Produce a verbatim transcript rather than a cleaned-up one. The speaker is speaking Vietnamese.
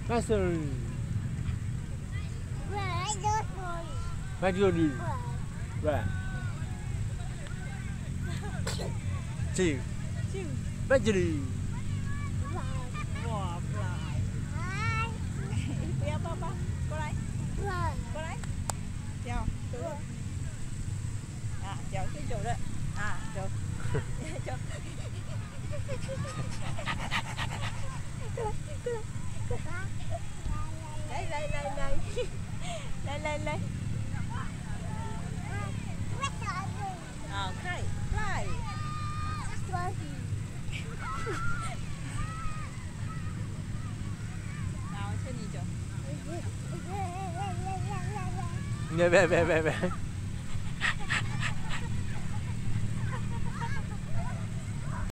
Pastor. Majority. Right. Two. Two. Majority. Wow, fly. Tiếp ba ba. Cô đây. Cô đây. Chào. Chú ơi. À, chào chú chủ đấy. À, chủ. Chủ. Đây, đây, đây, đây. Đây, đây, đây. À, kite, fly. Nào, chơi gì chỗ? Nè, về, về, về, về.